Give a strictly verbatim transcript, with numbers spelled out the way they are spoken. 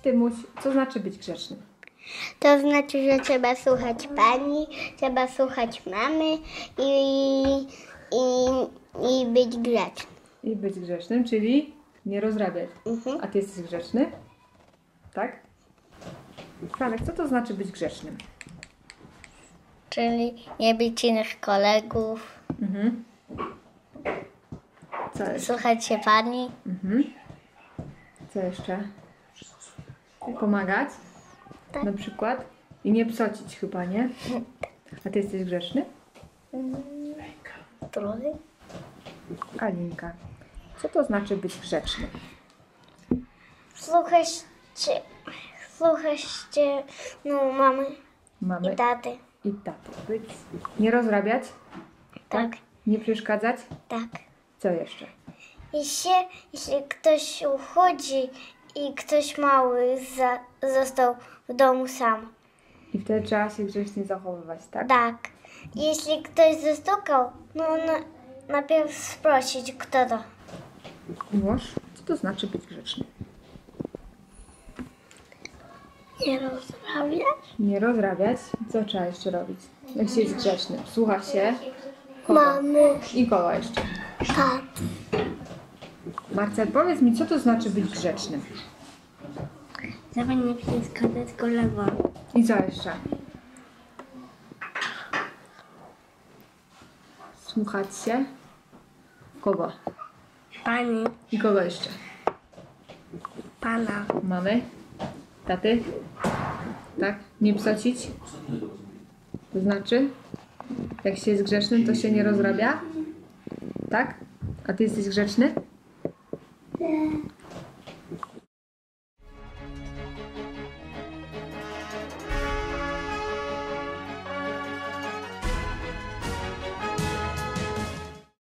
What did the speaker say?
Tymuś, co znaczy być grzecznym? To znaczy, że trzeba słuchać pani, trzeba słuchać mamy i, i, i być grzecznym. I być grzecznym, czyli nie rozrabiać. Mhm. A ty jesteś grzeczny? Tak? Franek, co to znaczy być grzecznym? Czyli nie bić innych kolegów, Mhm. Co jeszcze? słuchać się pani. Mhm. Co jeszcze? Pomagać? Tak. Na przykład? I nie psocić chyba, nie? A ty jesteś grzeczny? Trochę. Alinka, co to znaczy być grzecznym? Słuchać się, słuchać się no, mamy Mamy i taty. i taty. Być. Nie rozrabiać? Tak, Nie przeszkadzać? tak. Co jeszcze? Jeśli, jeśli ktoś uchodzi i ktoś mały za, został w domu sam. I wtedy trzeba się grzecznie zachowywać, tak? Tak. Jeśli ktoś zastukał, no na, najpierw sprosić, kto to. Miłosz, co to znaczy być grzecznym? Nie rozmawiać? Nie rozrabiać. Co trzeba jeszcze robić? Jak się jest grzecznym? Słucha się kogo? Mamy, I kogo jeszcze? taty. Marcel, powiedz mi, co to znaczy być grzecznym? Żeby nie przeszkadzać kolegom. I co jeszcze? Słuchać się kogo? Pani, I kogo jeszcze? pana. Mamy? Taty? Tak? Nie psocić? To znaczy? Jak się jest grzecznym, to się nie rozrabia? Tak? A ty jesteś grzeczny? Nie.